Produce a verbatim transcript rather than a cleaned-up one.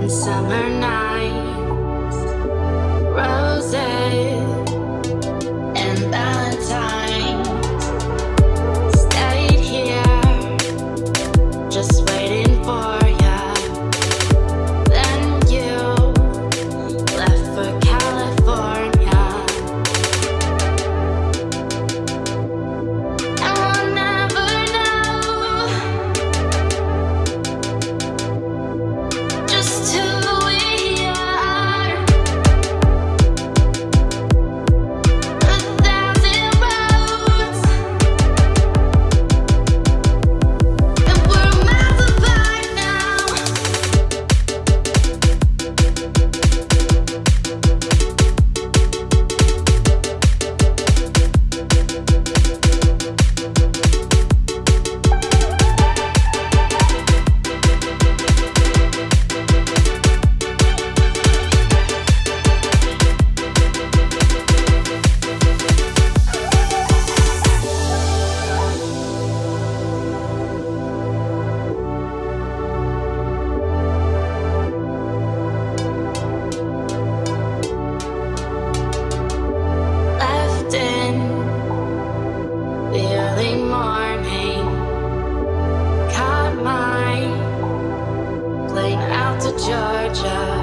Summer nights, roses and valentines. Stayed here, just waiting for ya. Then you left for California. And we'll never know just who we are. A thousand roads, and we're miles apart now. Left in the early morning, caught my plane out to Georgia.